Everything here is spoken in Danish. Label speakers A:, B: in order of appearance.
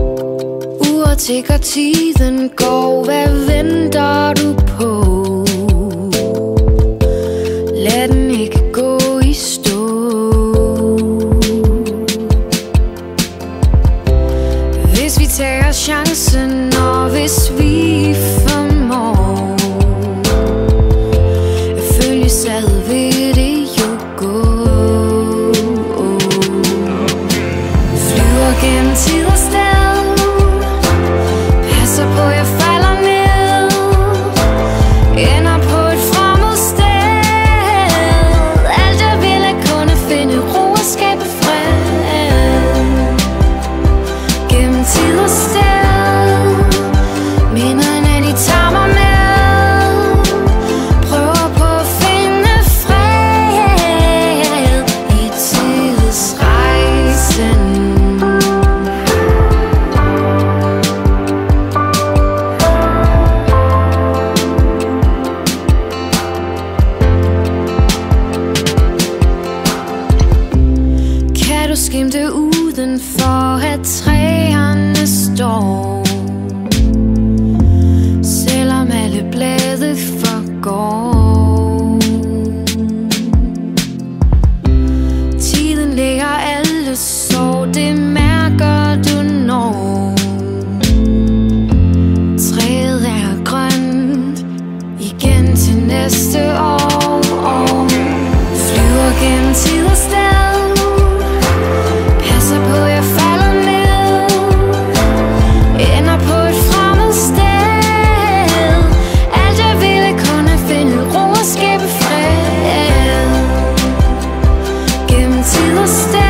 A: Uret tikker, tiden går, hvad venter du på? Lad den ikke gå i stå. Hvis vi tager chancen, og hvis vi formår at følge sad, vil det jo gå. Flyver gennem tid og sted, passer på jeg falder ned, ender på et fremmed sted. Alt jeg vil er kun at finde ro og skabe fred. Gennem tid og sted, minderne de tager mig med, prøver på at finde fred i tidsrejsen. Kan du skimte udenfor, at træerne står, selvom alle blade forgår? Tiden lægger alle sår, det mærker du når træet er grønt igen til næste år. Flyver gennem tid og sted, passer på jeg falder ned, ender på et fremmed sted. Alt jeg vil er kun at finde ro og skabe fred. Gennem tid og sted,